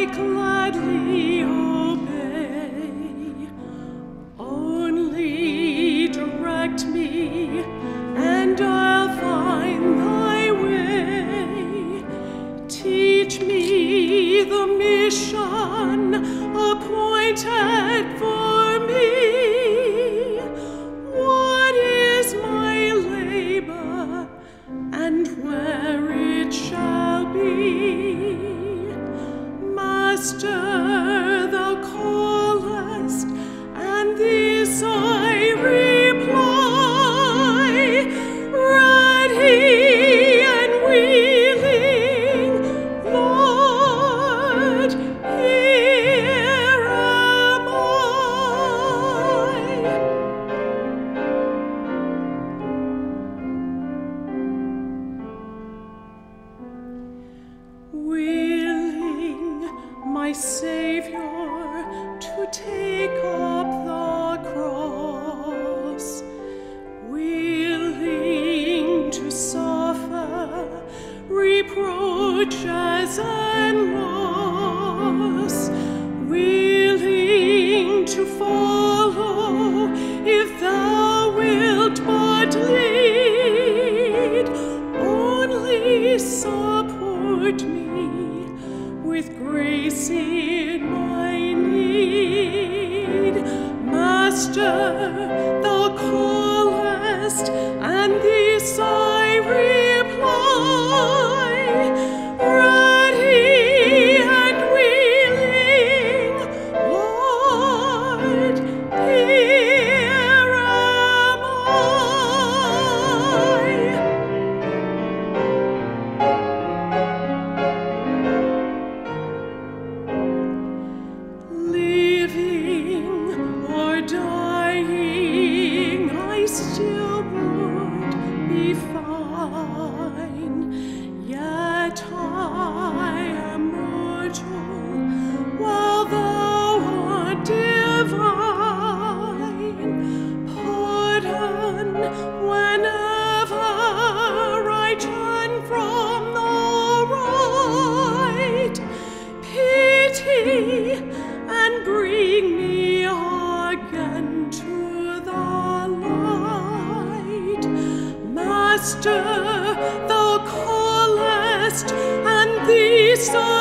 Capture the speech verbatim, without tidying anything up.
gladly obey. Only direct me, and I'll find thy way. Teach me the mission appointed for me. What is my labor, and where it shall be? Master, thou callest, and this I reply, ready and willing, Lord, here am I. Willing, my Savior, to take up the cross, willing to suffer reproaches and loss, willing to follow if thou wilt but lead. Only support me with grace in my need. Master, thou callest, and this I reply, ready and willing, Lord, here am I. Living or dying, I still would be fine. Yet I am mortal, while thou art divine. Pardon whenever I turn from the right. Pity and bring me again to the light. Master, thou callest, and this I